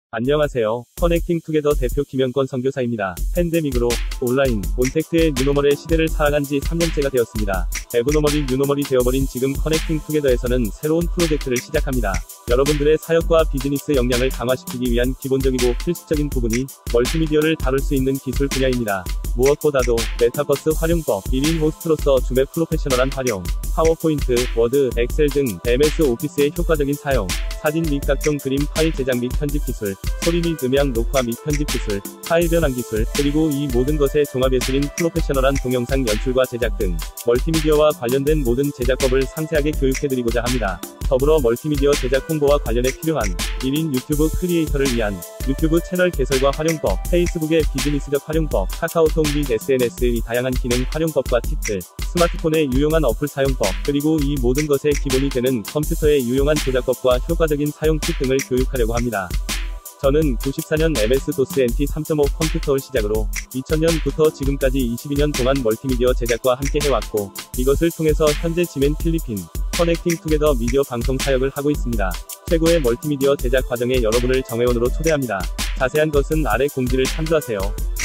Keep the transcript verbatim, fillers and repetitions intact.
안녕하세요. 커넥팅 투게더 대표 김영권 선교사입니다. 팬데믹으로 온라인, 온택트의 뉴노멀의 시대를 살아간 지 삼 년째가 되었습니다. 에브노멀이 뉴노멀이 되어버린 지금 커넥팅 투게더에서는 새로운 프로젝트를 시작합니다. 여러분들의 사역과 비즈니스 역량을 강화시키기 위한 기본적이고 필수적인 부분이 멀티미디어를 다룰 수 있는 기술 분야입니다. 무엇보다도 메타버스 활용법, 일 인 호스트로서 줌의 프로페셔널한 활용, 파워포인트, 워드, 엑셀 등 엠에스 오피스의 효과적인 사용, 사진 및 각종 그림 파일 제작 및 편집 기술, 소리 및 음향 녹화 및 편집 기술, 파일 변환 기술, 그리고 이 모든 것의 종합예술인 프로페셔널한 동영상 연출과 제작 등 멀티미디어와 관련된 모든 제작법을 상세하게 교육해드리고자 합니다. 더불어 멀티미디어 제작 홍보와 관련해 필요한 일 인 유튜브 크리에이터를 위한 유튜브 채널 개설과 활용법, 페이스북의 비즈니스적 활용법, 카카오톡 및 에스엔에스의 다양한 기능 활용법과 팁들, 스마트폰의 유용한 어플 사용법, 그리고 이 모든 것의 기본이 되는 컴퓨터의 유용한 조작법과 효과적인 사용 팁 등을 교육하려고 합니다. 저는 구십사 년 엠에스 도스 엔티 삼 점 오 컴퓨터를 시작으로 이천 년부터 지금까지 이십이 년 동안 멀티미디어 제작과 함께 해왔고, 이것을 통해서 현재 지멘 필리핀 커넥팅 투게더 미디어 방송 사역을 하고 있습니다. 최고의 멀티미디어 제작 과정에 여러분을 정회원으로 초대합니다. 자세한 것은 아래 공지를 참조하세요.